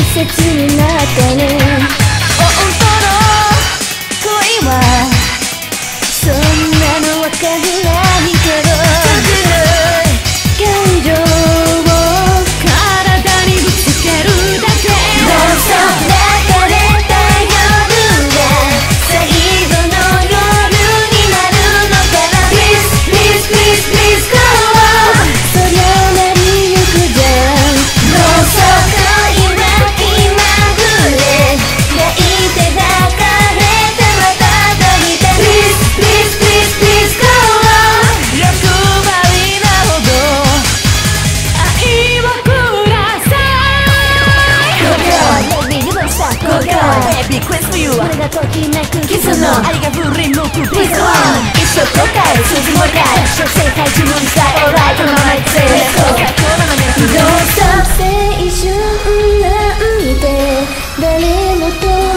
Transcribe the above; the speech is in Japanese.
切になってる。本当の恋はそんなのわからないけど、感情を体にぶつけるだけ。どうぞ抱かれた夜が最後の夜になるのかな。 Please please please please go on。 そりゃなりゆくじゃん。どうぞ恋は気まぐれ、抱いて抱かれてまた抱いて。 Please please please please go on。 欲張りなほど愛をください。5秒 Baby you don't stop。 5秒 Baby quest for you。 俺がときめくキスの愛が振り向く Please go on。 一生後悔数字もりゃい一生正解自分さえ Alright このままいくぜ Let's go。 最高なのね。どうした青春なんて誰もと